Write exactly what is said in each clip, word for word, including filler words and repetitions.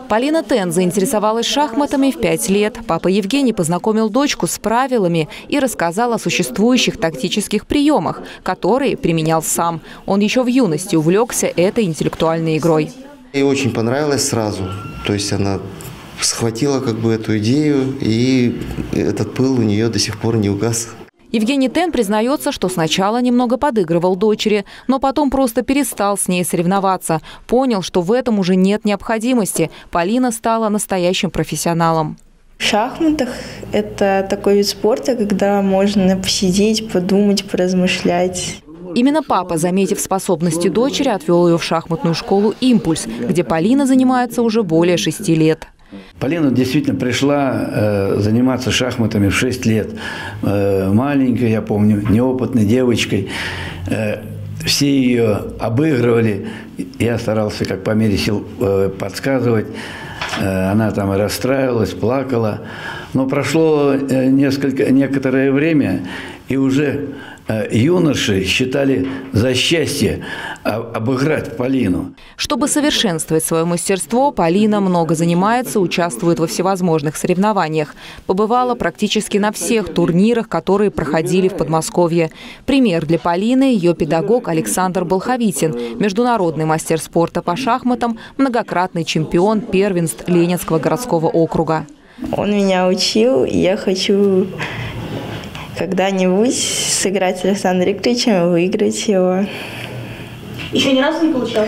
Полина Тен заинтересовалась шахматами в пять лет. Папа Евгений познакомил дочку с правилами и рассказал о существующих тактических приемах, которые применял сам. Он еще в юности увлекся этой интеллектуальной игрой. Ей очень понравилось сразу. То есть она схватила как бы эту идею, и этот пыл у нее до сих пор не угас. Евгений Тен признается, что сначала немного подыгрывал дочери, но потом просто перестал с ней соревноваться. Понял, что в этом уже нет необходимости. Полина стала настоящим профессионалом. В шахматах это такой вид спорта, когда можно посидеть, подумать, поразмышлять. Именно папа, заметив способности дочери, отвел ее в шахматную школу «Импульс», где Полина занимается уже более шести лет. Полина действительно пришла э, заниматься шахматами в шесть лет. Э, маленькой, я помню, неопытной девочкой. Э, все ее обыгрывали. Я старался, как по мере сил, э, подсказывать. Э, она там и расстраивалась, плакала. Но прошло э, несколько, некоторое время, и уже э, юноши считали за счастье обыграть Полину. Чтобы совершенствовать свое мастерство, Полина много занимается, участвует во всевозможных соревнованиях. Побывала практически на всех турнирах, которые проходили в Подмосковье. Пример для Полины – ее педагог Александр Болховитин, международный мастер спорта по шахматам, многократный чемпион первенств Ленинского городского округа. Он меня учил, и я хочу когда-нибудь сыграть с Александром Викторовичем и выиграть его. Еще ни разу не получалось?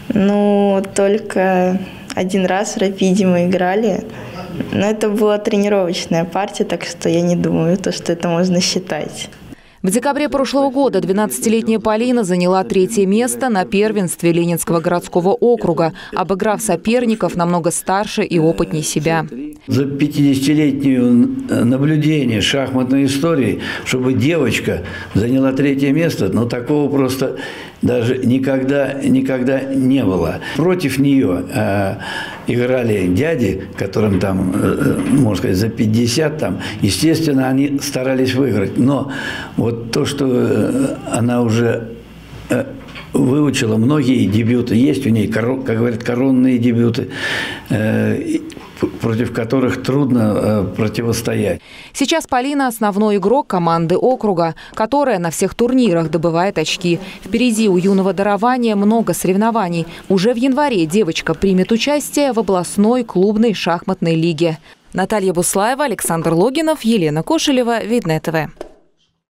Ну, только один раз в «Рапиде» мы играли. Но это была тренировочная партия, так что я не думаю, то, что это можно считать. В декабре прошлого года двенадцатилетняя Полина заняла третье место на первенстве Ленинского городского округа, обыграв соперников намного старше и опытнее себя. За пятидесятилетнее наблюдение шахматной истории, чтобы девочка заняла третье место, но такого просто даже никогда, никогда не было. Против нее э, играли дяди, которым там, э, можно сказать, за пятьдесят, там, естественно, они старались выиграть. Но вот то, что э, она уже э, выучила, многие дебюты, есть у ней, как говорят, коронные дебюты, э, против которых трудно э, противостоять. Сейчас Полина – основной игрок команды округа, которая на всех турнирах добывает очки. Впереди у юного дарования много соревнований. Уже в январе девочка примет участие в областной клубной шахматной лиге. Наталья Буслаева, Александр Логинов, Елена Кошелева, Видное ТВ.